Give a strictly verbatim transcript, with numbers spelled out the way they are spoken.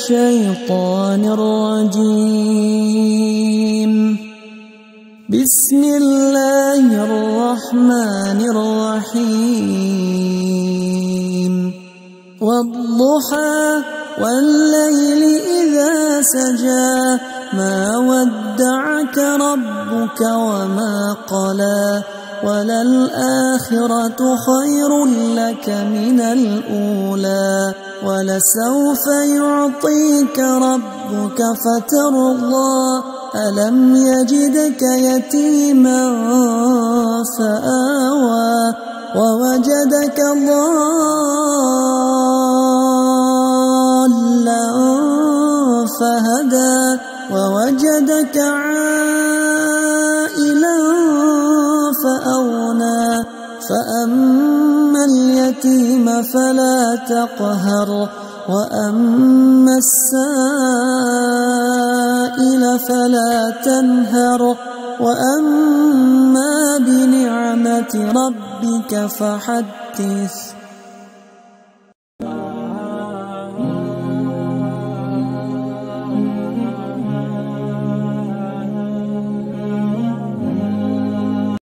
الشيطان الرجيم. بسم الله الرحمن الرحيم. والضحى والليل إذا سجى ما ودعك ربك وما قلى وللآخرة خير لك من الأولى ولسوف يعطيك ربك فترضى ألم يجدك يتيما فآوى ووجدك ضالا فهدى ووجدك عائلا فأغنى فأما اليتيم فلا تقهر وأما السائل فلا تنهر وأما بنعمة ربك فحدث.